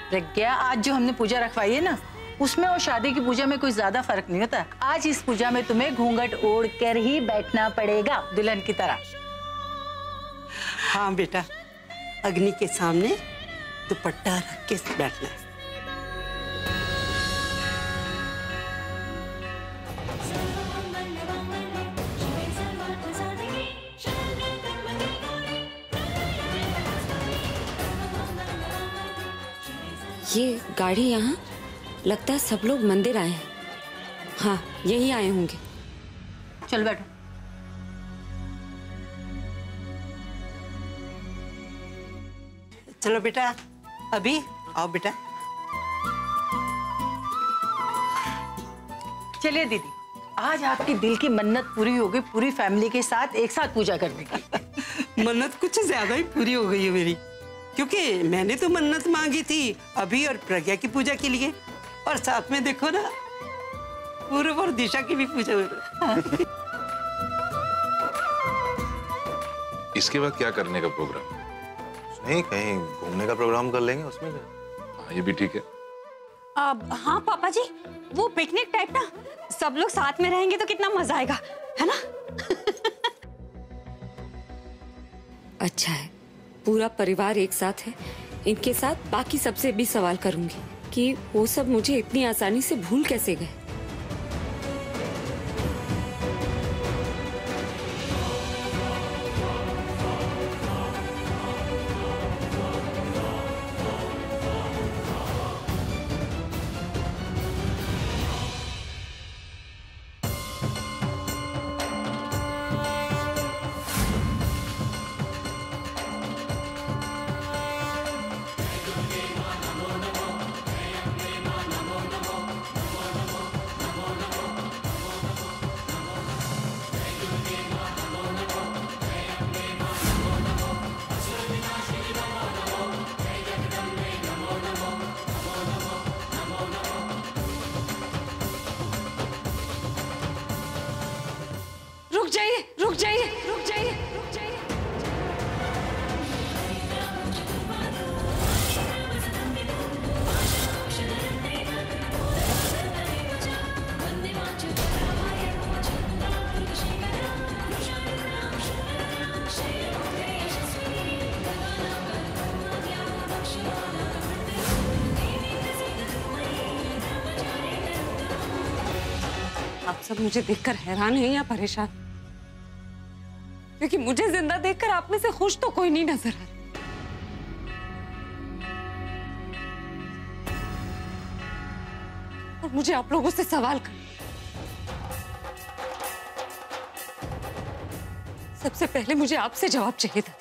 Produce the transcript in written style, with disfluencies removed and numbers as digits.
प्रज्ञा, आज जो हमने पूजा रखवाई है ना, उसमें और शादी की पूजा में कोई ज्यादा फर्क नहीं होता। आज इस पूजा में तुम्हें घूंघट ओढ़ कर ही बैठना पड़ेगा दुल्हन की तरह। हाँ बेटा, अग्नि के सामने दुपट्टा रख के बैठना है। ये गाड़ी यहाँ, लगता है सब लोग मंदिर आए हैं। हाँ, यही आए होंगे। चल बैठो। चलो बेटा, अभी आओ बेटा। चलिए दीदी, आज आपकी दिल की मन्नत पूरी हो गई, पूरी फैमिली के साथ एक साथ पूजा करने की। मन्नत कुछ ज्यादा ही पूरी हो गई है मेरी, क्योंकि मैंने तो मन्नत मांगी थी अभी और प्रज्ञा की पूजा के लिए, और साथ में देखो ना पूर्व और दिशा की भी पूजा हो रही। इसके बाद क्या करने का प्रोग्राम? नहीं, कहीं घूमने का प्रोग्राम कर लेंगे, उसमें क्या? हाँ, ये भी ठीक है। हाँ पापा जी, वो पिकनिक टाइप ना, सब लोग साथ में रहेंगे तो कितना मजा आएगा, है ना? अच्छा है, पूरा परिवार एक साथ है। इनके साथ बाकी सबसे भी सवाल करूंगी कि वो सब मुझे इतनी आसानी से भूल कैसे गए। रुक जाइए, रुक जाइए, रुक जाइए, रुक जाइए। आप सब मुझे देखकर हैरान हैं या परेशान? क्योंकि मुझे जिंदा देखकर आप में से खुश तो कोई नहीं नजर आ रहा। और मुझे आप लोगों से सवाल करना। सबसे पहले मुझे आपसे जवाब चाहिए था